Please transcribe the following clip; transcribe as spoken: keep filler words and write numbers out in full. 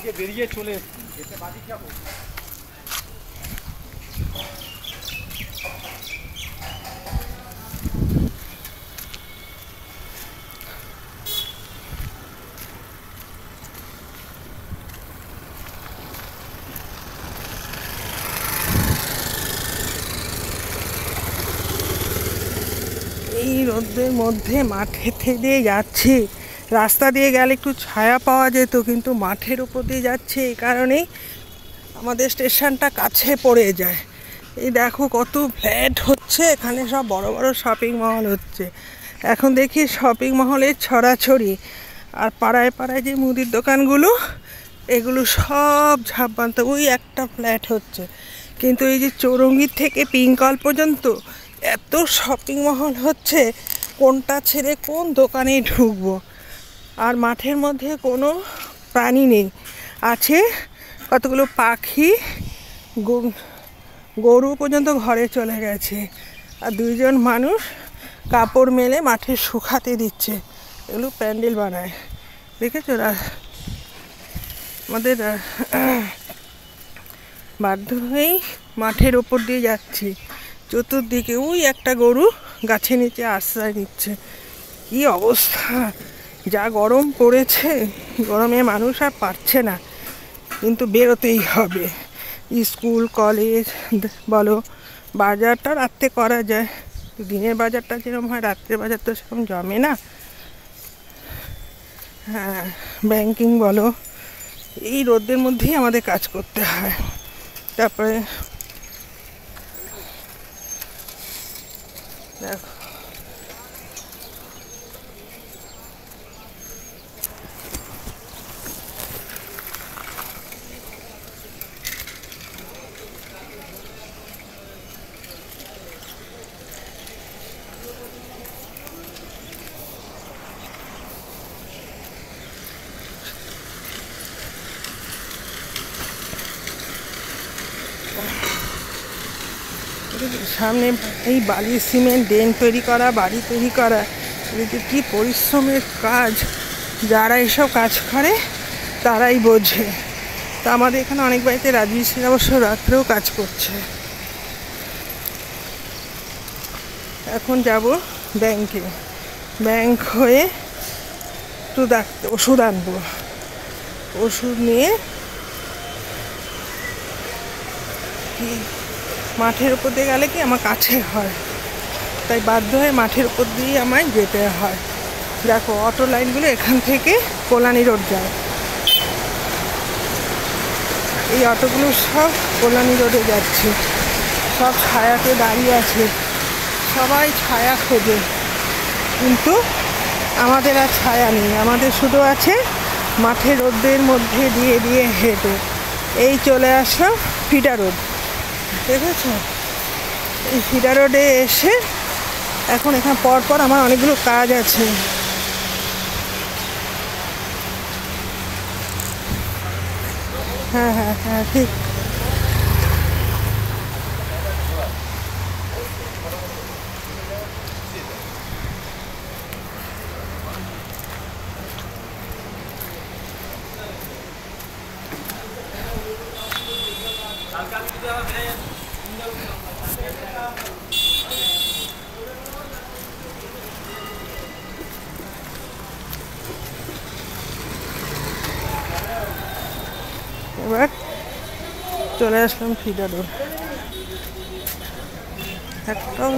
এদিকে বেরিয়ে চলে এসেছি, যেতে বাড়ি যাবো। এই রোদের মধ্যে মাঠে দিয়ে যাচ্ছি, রাস্তা দিয়ে গেলে একটু ছায়া পাওয়া যেত, কিন্তু মাঠের উপর দিয়ে যাচ্ছে এই কারণেই আমাদের স্টেশনটা কাছে পড়ে যায়। এই দেখো কত ফ্ল্যাট হচ্ছে, এখানে সব বড় বড় শপিং মহল হচ্ছে। এখন দেখি শপিং মহলের ছড়াছড়ি, আর পাড়ায় পাড়ায় যে মুদির দোকানগুলো এগুলো সব ঝাপবান্ত। ওই একটা ফ্ল্যাট হচ্ছে, কিন্তু এই যে চৌরঙ্গির থেকে পিঙ্কল পর্যন্ত এত শপিং মহল হচ্ছে, কোনটা ছেড়ে কোন দোকানে ঢুকবো। আর মাঠের মধ্যে কোনো প্রাণী নেই, আছে কতগুলো পাখি, গরু পর্যন্ত ঘরে চলে গেছে, আর দুইজন মানুষ কাপড় মেলে মাঠে শুকাতে দিচ্ছে। এগুলো প্যান্ডেল বানায়, দেখেছো? আমাদের বাধ্য হয়েই মাঠের ওপর দিয়ে যাচ্ছি। চতুর্দিকে ওই একটা গরু গাছের নিচে আশ্রয় নিচ্ছে। কি অবস্থা, যা গরম পড়েছে, গরমে মানুষ আর পারছে না, কিন্তু বেরোতেই হবে। স্কুল কলেজ বলো, বাজারটা রাত্রে করা যায়, দিনের বাজারটা যেরকম হয় রাত্রের বাজার তো সেরকম জমে না। হ্যাঁ, ব্যাংকিং বলো, এই রোদের মধ্যেই আমাদের কাজ করতে হয়। তারপরে দেখো সামনে এই বালি সিমেন্ট ড্রেন তৈরি করা, বাড়ি তৈরি করা, এদিকে কী পরিশ্রমের কাজ। যারা এসব কাজ করে তারাই বোঝে। তা আমাদের এখানে অনেক বাড়িতে রাজমিস্ত্রিরা অবশ্য রাত্রেও কাজ করছে। এখন যাব ব্যাংকে, ব্যাংক হয়ে একটু ডাক্তার ওষুধ আনবো, ওষুধ নিয়ে মাঠের উপর দিয়ে গেলে কি আমার কাছে হয়, তাই বাধ্য হয়ে মাঠের উপর দিয়ে আমায় যেতে হয়। দেখো অটো লাইনগুলো এখান থেকে কল্যাণী রোড যায়, এই অটোগুলো সব কল্যাণী রোডে যাচ্ছে, সব ছায়াতে দাঁড়িয়ে আছে, সবাই ছায়া খোঁজে, কিন্তু আমাদের আর ছায়া নেই। আমাদের শুধু আছে মাঠের রোদের মধ্যে দিয়ে দিয়ে হেঁটে। এই চলে আসলাম ফিডা রোড, দেখেছ? এই ফিডা রোডে এসে এখন এখানে পরপর আমার অনেকগুলো কাজ আছে। হ্যাঁ হ্যাঁ হ্যাঁ ঠিক। এবার চলে আসলাম ফিডা রোড। একটাও